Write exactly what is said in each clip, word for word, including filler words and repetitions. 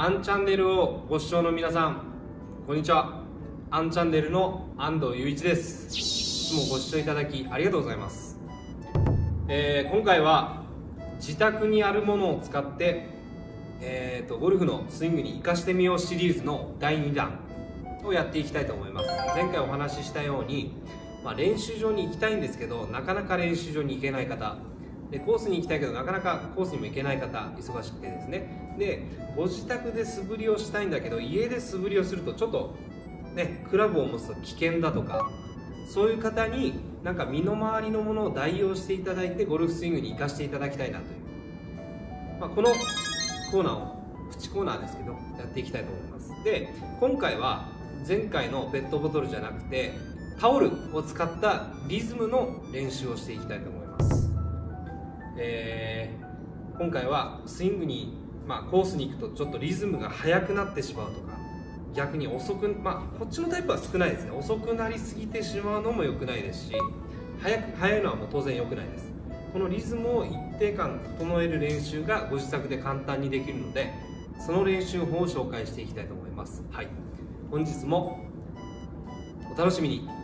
アンチャンネルをご視聴の皆さん、こんにちは。アンチャンネルの安藤雄一です。いつもご視聴いただきありがとうございます。えー、今回は自宅にあるものを使って、えー、とゴルフのスイングに生かしてみようシリーズのだいにだんをやっていきたいと思います。前回お話ししたように、まあ、練習場に行きたいんですけど、なかなか練習場に行けない方で、コースに行きたいけどなかなかコースにも行けない方、忙しくてですね、でご自宅で素振りをしたいんだけど家で素振りをするとちょっとね、クラブを持つと危険だとか、そういう方になんか身の回りのものを代用していただいてゴルフスイングに生かしていただきたいなという、まあ、このコーナーをプチコーナーですけどやっていきたいと思います。で今回は前回のペットボトルじゃなくてタオルを使ったリズムの練習をしていきたいと思います。えー、今回はスイングに、まあ、コースに行くとちょっとリズムが速くなってしまうとか、逆に遅く、まあこっちのタイプは少ないですね。遅くなりすぎてしまうのも良くないですし、速く速いのはもう当然良くないです。このリズムを一定間整える練習がご自宅で簡単にできるので、その練習法を紹介していきたいと思います。はい、本日もお楽しみに。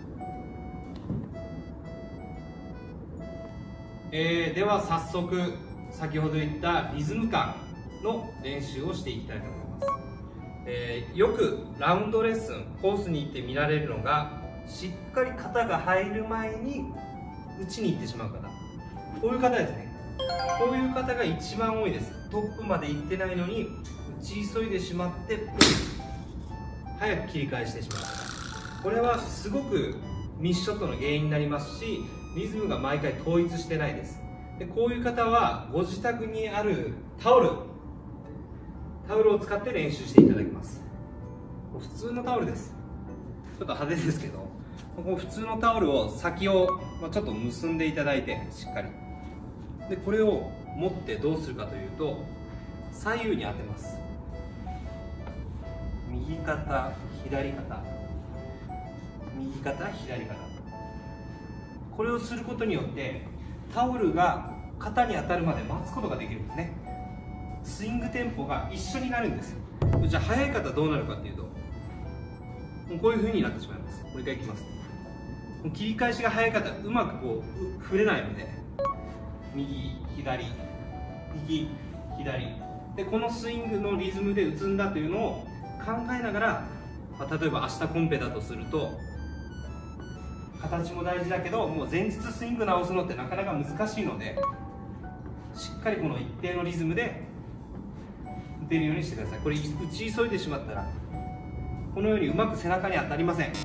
えー、では早速先ほど言ったリズム感の練習をしていきたいと思います。えー、よくラウンドレッスンコースに行って見られるのが、しっかり肩が入る前に打ちに行ってしまう方、こういう方ですね。こういう方が一番多いです。トップまで行ってないのに打ち急いでしまって早く切り返してしまう方、これはすごくミスショットの原因になりますし、リズムが毎回統一してないです。でこういう方はご自宅にあるタオルタオルを使って練習していただきます。普通のタオルです。ちょっと派手ですけど、ここ普通のタオルを先をちょっと結んでいただいて、しっかりでこれを持ってどうするかというと、左右に当てます。右肩左肩右肩左肩、これをすることによってタオルが肩に当たるまで待つことができるんですね。スイングテンポが一緒になるんです。じゃあ速い方どうなるかっていうと、こういう風になってしまいます。もう一回いきます。切り返しが速い方、うまくこう振れないので、右左右左でこのスイングのリズムで打つんだというのを考えながら、まあ、例えば明日コンペだとすると形も大事だけど、もう前日スイング直すのってなかなか難しいので、しっかりこの一定のリズムで打てるようにしてください。これ打ち急いでしまったらこのようにうまく背中に当たりません。こ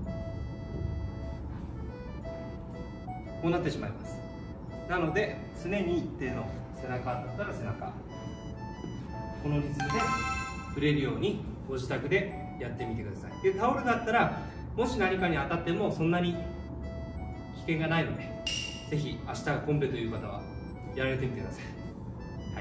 うなってしまいます。なので常に一定の背中だったら背中、このリズムで振れるようにご自宅でやってみてください。でタオルだったらもし何かに当たってもそんなに危険がないので、ぜひ明日がコンペという方はやられてみてください。はい、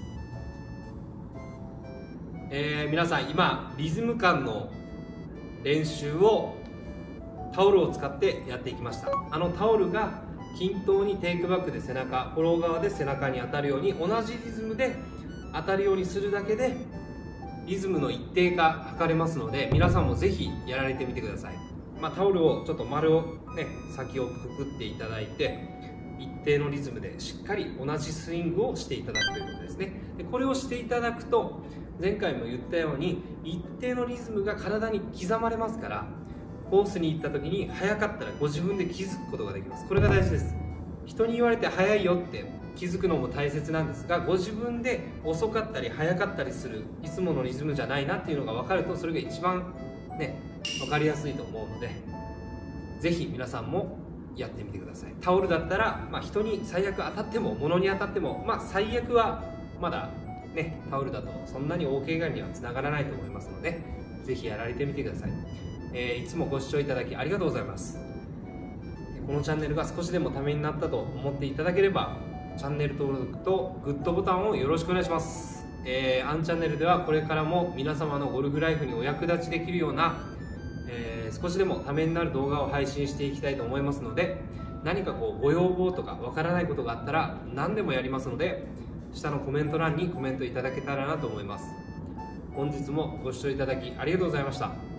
えー、皆さん今リズム感の練習をタオルを使ってやっていきました。あのタオルが均等にテイクバックで背中、フォロー側で背中に当たるように同じリズムで当たるようにするだけでリズムの一定化図れますので、皆さんもぜひやられてみてください。まあ、タオルをちょっと丸をね先をくくっていただいて、一定のリズムでしっかり同じスイングをしていただくということですね。でこれをしていただくと、前回も言ったように一定のリズムが体に刻まれますから、コースに行った時に速かったらご自分で気づくことができます。これが大事です。人に言われて速いよって気づくのも大切なんですが、ご自分で遅かったり速かったりするいつものリズムじゃないなっていうのが分かると、それが一番ね分かりやすいと思うので、ぜひ皆さんもやってみてください。タオルだったら、まあ、人に最悪当たっても物に当たっても、まあ、最悪はまだねタオルだとそんなに大怪我にはつながらないと思いますので、ぜひやられてみてください。えー、いつもご視聴いただきありがとうございます。このチャンネルが少しでもためになったと思っていただければ、チャンネル登録とグッドボタンをよろしくお願いします。えー、アンチャンネルではこれからも皆様のゴルフライフにお役立ちできるような、えー、少しでもためになる動画を配信していきたいと思いますので、何かこうご要望とかわからないことがあったら何でもやりますので、下のコメント欄にコメントいただけたらなと思います。 本日もご視聴いただきありがとうございました。